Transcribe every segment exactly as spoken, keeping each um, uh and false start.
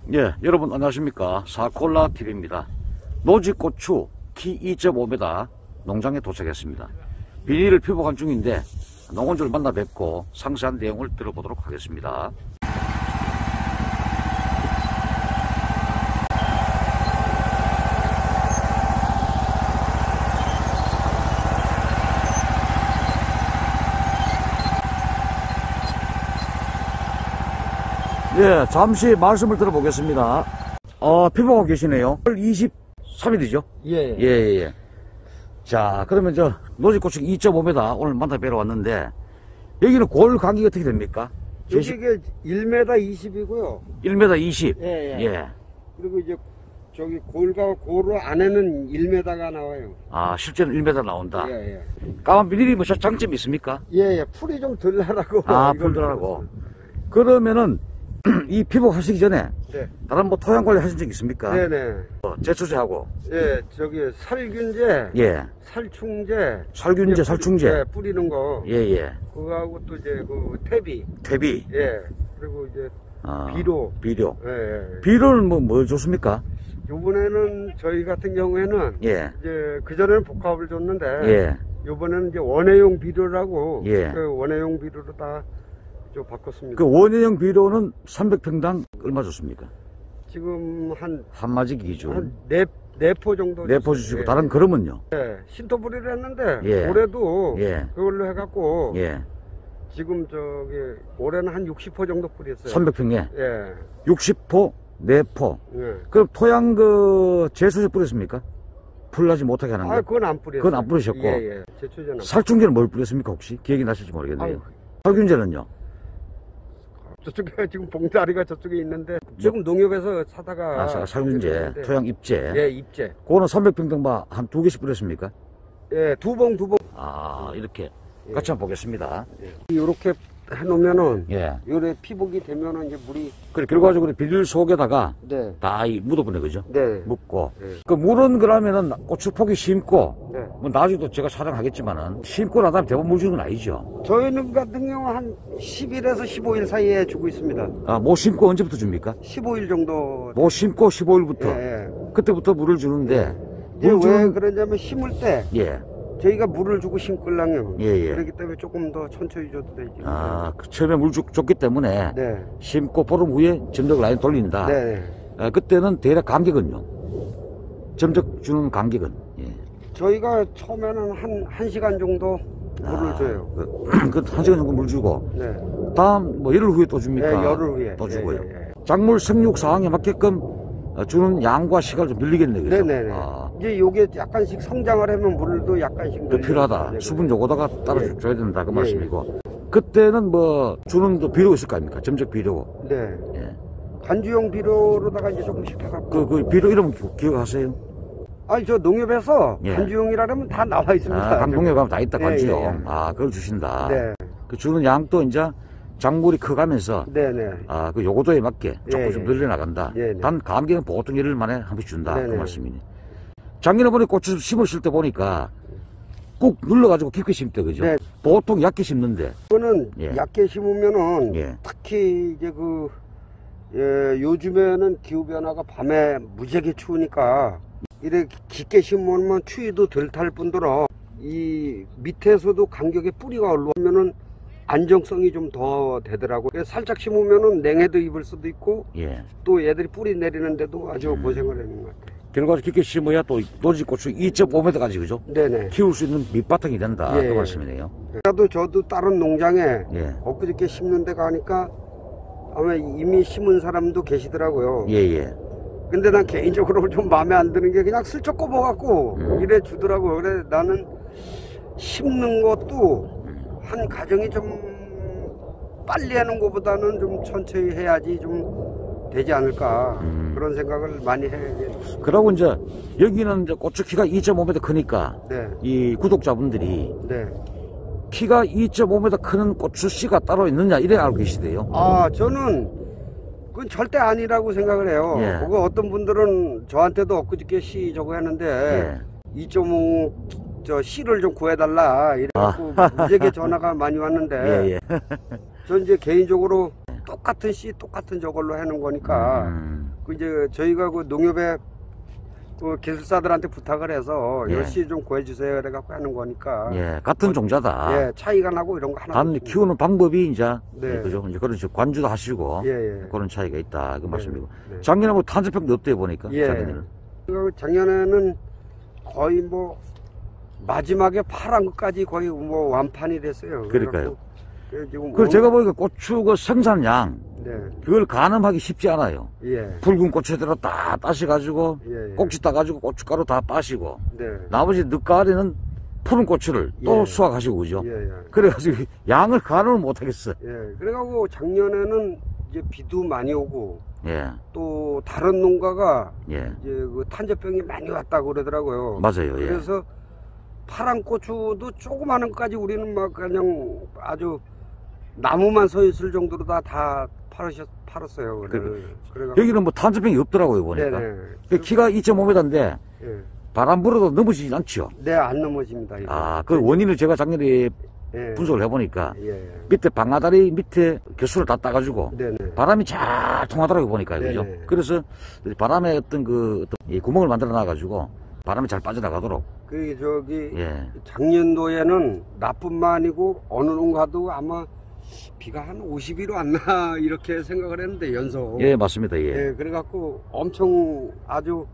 예, 여러분 안녕하십니까. 사콜라티비입니다. 노지고추 키 이 점 오 미터 농장에 도착했습니다. 비닐을 피복한 중인데 농원주를 만나 뵙고 상세한 내용을 들어보도록 하겠습니다. 예, 잠시 말씀을 들어보겠습니다. 어, 피복하고 계시네요. 이십삼 일이죠? 예. 예, 예, 예. 자, 그러면 저, 노지고추 이 점 오 미터 오늘 만나 뵈러 왔는데, 여기는 골 간격이 어떻게 됩니까? 여기가 일 미터 이십이고요. 일 미터 이십. 예, 예. 예. 그리고 이제 저기 골과 골 안에는 일 미터가 나와요. 아, 실제는 일 미터 나온다. 예, 예. 까만 비닐이 뭐 장점이 있습니까? 예, 예. 풀이 좀 덜 나라고. 아, 풀들하고. 그러면은, 이 피복하시기 전에, 네. 다른 뭐 토양 관리 하신 적 있습니까? 네네. 어, 제초제하고. 예, 저기 살균제, 예. 살충제, 살균제, 뿌리- 살충제. 예, 뿌리는 거. 예, 예. 그거하고 또 이제 그 퇴비. 퇴비. 예. 그리고 이제 아, 비료. 비료. 예, 예. 비료는 뭐, 뭐 좋습니까? 요번에는 저희 같은 경우에는 예. 이제 그전에는 복합을 줬는데 예. 요번에는 이제 원예용 비료라고 예. 그 원예용 비료로 다 좀 바꿨습니다. 그 원예형 비료는 삼백 평당 얼마 줬습니까? 지금 한 한마지 기준. 한 네, 네 포 정도 내포 줬어요. 주시고, 예. 다른 그러면요? 예, 신토부리를 했는데 예. 올해도 예. 그걸로 해갖고 예. 지금 저기 올해는 한 육십 포 정도 뿌렸어요. 삼백 평에 예. 육십 포, 네 포. 예. 그럼 토양 그 제초제 뿌렸습니까? 풀나지 못하게 하는 아, 거. 그건 안 뿌렸어요. 그건 안 뿌리셨고. 예, 예. 제초제는. 살충제는 뭘 뿌렸습니까, 혹시? 기억이 나실지 모르겠네요. 아유. 살균제는요? 저쪽에 지금 봉다리가 저쪽에 있는데 지금 농협에서 사다가 아, 사- 살균제, 뿌렸는데. 토양 입제. 예, 입제. 그거는 삼백 평당 한 두 개씩 뿌렸습니까? 예, 두 봉, 두 봉. 아, 이렇게. 예. 같이 한번 보겠습니다. 이렇게 해놓으면은, 예. 요래 피복이 되면은 이제 물이. 그래, 결과적으로 비닐 속에다가 네. 다 이 묻어보네, 그죠? 네. 묻고. 네. 그 물은 그러면은 고추 포기 심고, 네. 뭐 나중에도 제가 촬영하겠지만은, 심고 난 다음에 대부분 물 주는 건 아니죠. 저희는 같은 경우 한 십 일에서 십오 일 사이에 주고 있습니다. 아, 뭐 심고 언제부터 줍니까? 십오 일 정도. 뭐 심고 십오 일부터. 예, 예. 그때부터 물을 주는데, 이제 물 왜 주는, 그러냐면 심을 때 예. 저희가 물을 주고 심걸랑요. 예, 예. 그렇기 때문에 조금 더 천천히 줘도 되지. 아, 그 처음에 물 주, 줬기 때문에, 네. 심고 보름 후에 점적 라인 돌린다. 네. 아, 그때는 대략 간격은요? 점적 주는 간격은? 예. 저희가 처음에는 한, 한 시간 정도 물을 아, 줘요. 그, 그 한 시간 정도 물 주고, 네. 다음 뭐 열흘 후에 또 줍니까? 네, 열흘 후에. 또 주고요. 예, 예, 예. 작물 생육 상황에 맞게끔 어, 주는 양과 시간을 좀 늘리겠네, 그죠? 네네네. 아, 이제 요게 약간씩 성장을 하면 물도 약간씩 더 늘려야 필요하다. 돼요. 수분 요거다가 따라 예. 줘야 된다, 그 예, 말씀이고. 그때는 뭐, 주는 또 비료가 있을 거 아닙니까? 점적 비료. 네. 예. 관주용 비료로다가 이제 조금씩 해갖고. 그, 그 비료 이름 기- 기억하세요? 아니, 저 농협에서 예. 관주용이라면 다 나와 있습니다. 아, 강동에 가면 다 있다, 예, 관주요. 예, 예. 아, 그걸 주신다. 네. 그 주는 양도 이제 작물이 커가면서 네네. 아, 그 요거도에 맞게 조금 예, 좀 예. 늘려나간다. 예, 네. 단 감기는 보통 열흘 만에 한 번씩 준다. 네, 그 네. 말씀이니. 작년에 보니 고추 심으실 때 보니까 꾹 눌러가지고 깊게 심대, 그죠? 네. 보통 얕게 심는데. 이거는 예. 얕게 심으면은 예. 특히 이제 그, 예, 요즘에는 기후변화가 밤에 무지하게 추우니까 이렇게 깊게 심으면 추위도 덜 탈 뿐더러 이 밑에서도 간격에 뿌리가 올라오면은 안정성이 좀 더 되더라고요. 그래서 살짝 심으면은 냉해도 입을 수도 있고 예. 또 얘들이 뿌리 내리는데도 아주 음. 고생을 하는 것 같아요. 결과적으로 깊게 심어야 또 노지고추 이 점 오 미터까지, 그죠? 네네. 키울 수 있는 밑바탕이 된다. 예, 그 예. 말씀이네요. 나도 저도 다른 농장에 예. 엊그저께 심는 데 가니까 아마 이미 심은 사람도 계시더라고요. 예, 예. 근데 난 개인적으로 좀 마음에 안 드는 게 그냥 슬쩍 꼽아갖고 음. 이래 주더라고요. 그래 나는 심는 것도 음. 한 가정이 좀 빨리 하는 것보다는 좀 천천히 해야지 좀 되지 않을까 음. 그런 생각을 많이 해요. 그러고 이제 여기는 이제 고추 키가 이 점 오 미터 크니까 네, 이 구독자분들이 네. 키가 이 점 오 미터 크는 고추 씨가 따로 있느냐 이래 알고 계시대요. 아 저는 그건 절대 아니라고 생각을 해요. 예. 그거 어떤 분들은 저한테도 엊그저께 시 저거 했는데 예. 이 점 오 저 씨를 좀 구해달라 이래갖고 무지하게 전화가 많이 왔는데 아. 예, 예. 전 이제 개인적으로 똑같은 씨 똑같은 저걸로 해놓은 거니까 음. 그 이제 저희가 그 농협에 그 기술사들한테 부탁을 해서 예. 열심히 좀 구해주세요 그래갖고 하는 거니까. 예, 같은 종자다. 예, 차이가 나고 이런 거 하나. 단 키우는 방법이 이제 네. 예, 그죠? 이제 그런 식으로 관주도 하시고 예, 예. 그런 차이가 있다 그 말씀이고. 네. 작년에 뭐 탄저병도 없대 보니까. 예. 작년에는. 그 작년에는 거의 뭐 마지막에 파란 것까지 거의 뭐 완판이 됐어요. 그러니까요. 그래갖고 지금 그 오늘- 제가 보니까 고추 그 생산량 네. 그걸 가늠하기 쉽지 않아요. 예. 붉은 고추대로 다 따셔가지고 예, 예. 꼭지 따가지고 고춧가루 다 빠시고 네. 나머지 늦가을에는 푸른 고추를 또 예. 수확하시고 그죠? 예, 예. 그래가지고 양을 가늠을 못하겠어. 예. 그래갖고 작년에는 이제 비도 많이 오고 예, 또 다른 농가가 예, 이제 그 탄저병이 많이 왔다고 그러더라고요. 맞아요. 예. 그래서 파란 고추도 조그마한 것까지 우리는 막 그냥 아주 나무만 서 있을 정도로 다, 다 팔으셨, 팔았어요. 그래. 그래갖고. 여기는 뭐 탄저병이 없더라고요 보니까. 네네. 그 키가 이 점 오 미터인데 예. 바람 불어도 넘어지지 않죠. 네, 안 넘어집니다. 이거. 아, 그 원인을 제가 작년에 예. 분석을 해보니까 예. 예. 밑에 방아다리 밑에 겨수를 다 따가지고 네네. 바람이 잘 통하더라고요 보니까 그죠? 네네. 그래서 바람에 어떤 그 어떤 이 구멍을 만들어 놔가지고 바람이 잘 빠져나가도록. 그, 저기, 예. 작년도에는 나뿐만 아니고 어느 농가도 아마 비가 한 오십 일로 안 나, 이렇게 생각을 했는데, 연속. 예, 맞습니다. 예. 예, 그래갖고 엄청 아주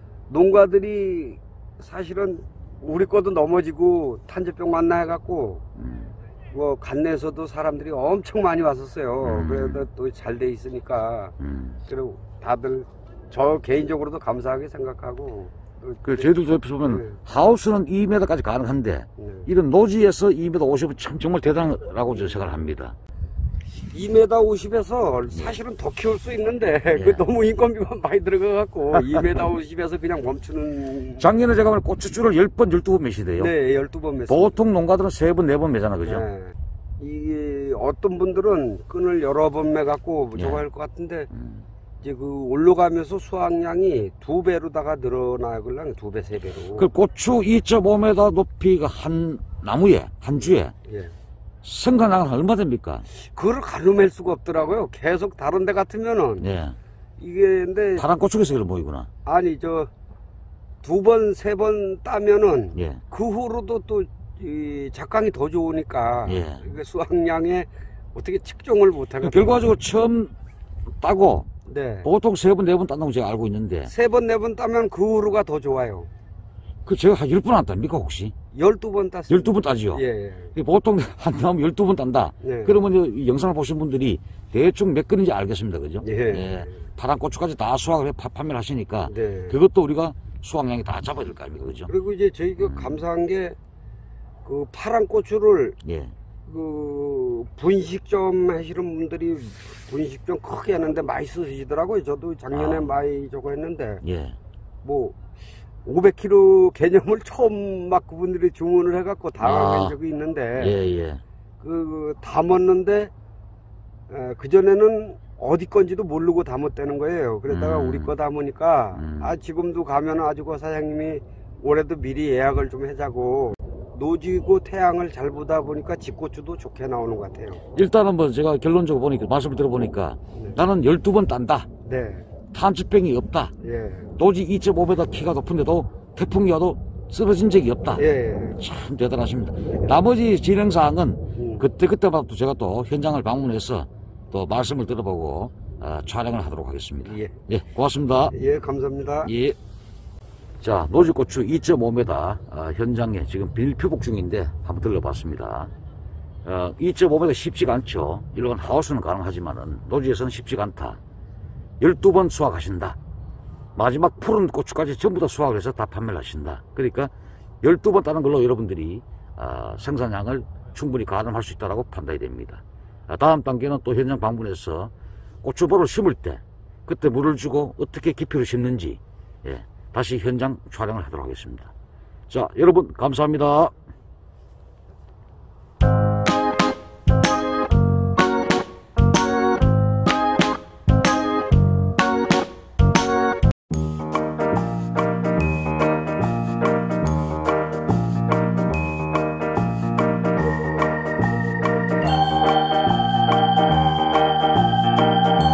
농가들이 사실은 우리 것도 넘어지고 탄저병 만나 해갖고 음. 뭐 간내에서도 사람들이 엄청 많이 왔었어요. 음. 그래도 또 잘 돼 있으니까 음. 그리고 다들 저 개인적으로도 감사하게 생각하고 또 그 저희들도 옆에서 보면 네. 하우스는 이 미터까지 가능한데 네. 이런 노지에서 이 미터 오십은 참 정말 대단하다고 저는 생각을 합니다. 이 미터 오십에서 사실은 더 키울 수 있는데 예. 그 너무 인건비만 많이 들어가갖고 이 미터 오십에서 그냥 멈추는. 작년에 제가 보면 고추줄을 열 번, 열두 번 매시대요. 네, 열두 번 맸어요. 보통 농가들은 세 번, 네 번 매잖아, 그죠? 네. 이게 어떤 분들은 끈을 여러 번 매갖고 예. 저거 할 것 같은데 음. 이제 그 올라가면서 수확량이 두 배로다가 늘어나길래 두 배, 세 배로. 그 고추 이 점 오 미터 높이가 한 나무에, 한 주에 예. 생산량은 얼마 됩니까? 그걸 가늠할 수가 없더라고요. 계속 다른 데 같으면은 예. 이게 근데 파란 고추에서 그런 모이구나. 아니 저 두 번, 세 번 따면은 예. 그 후로도 또 이 작황이 더 좋으니까 예. 이게 수확량에 어떻게 측정을 못 하겠어요. 결과적으로 처음 따고 네. 보통 세 번, 네 번 딴다고 제가 알고 있는데 세 번, 네 번 따면 그 후로가 더 좋아요. 그 제가 한 열 번 안 땁니까 혹시? 열두 번 땄어요. 열두 번 따지요? 예, 예. 보통 한 나무 열두 번 딴다. 예. 그러면 이 영상을 보신 분들이 대충 몇 건인지 알겠습니다. 그죠? 예. 파란 고추까지 다 수확을 해 파- 판매를 하시니까 네. 그것도 우리가 수확량이 다 잡아야 될 거 아닙니까? 그죠? 그리고 이제 저희가 음. 감사한 게 그 파란 고추를 예. 그 분식점 하시는 분들이 분식점 크게 했는데 많이 쓰시더라고요. 저도 작년에 아. 많이 저거 했는데 예. 뭐 오백 킬로그램 개념을 처음 막 그분들이 주문을 해갖고 당한 아. 적이 있는데 예, 예. 그 담았는데 그 전에는 어디 건지도 모르고 담았다는 거예요. 그러다가 음. 우리 거 담으니까 음. 아 지금도 가면 아주 그 사장님이 올해도 미리 예약을 좀 해자고 노지고 태양을 잘 보다 보니까 집고추도 좋게 나오는 것 같아요. 일단은 뭐 제가 결론적으로 보니까 말씀을 들어보니까 네. 나는 열두 번 딴다. 네, 탄저병이 없다. 예, 노지 이 점 오 미터 키가 높은데도 태풍이 와도 쓰러진 적이 없다. 예, 참 대단하십니다. 나머지 진행사항은 음. 그때그때마다 또 제가 또 현장을 방문해서 또 말씀을 들어보고 어, 촬영을 하도록 하겠습니다. 예, 예, 고맙습니다. 예, 감사합니다. 예. 자, 노지고추 이 점 오 미터 어, 현장에 지금 비닐 표복 중인데 한번 들러봤습니다. 어, 이 점 오 미터 쉽지가 않죠. 이런 하우스는 가능하지만은 노지에서는 쉽지가 않다. 열두 번 수확하신다. 마지막 푸른 고추까지 전부 다 수확을 해서 다 판매를 하신다. 그러니까 열두 번 따는 걸로 여러분들이 어, 생산량을 충분히 가늠할 수 있다고 판단이 됩니다. 아, 다음 단계는 또 현장 방문해서 고추볼을 심을 때 그때 물을 주고 어떻게 깊이로 심는지 예, 다시 현장 촬영을 하도록 하겠습니다. 자, 여러분 감사합니다.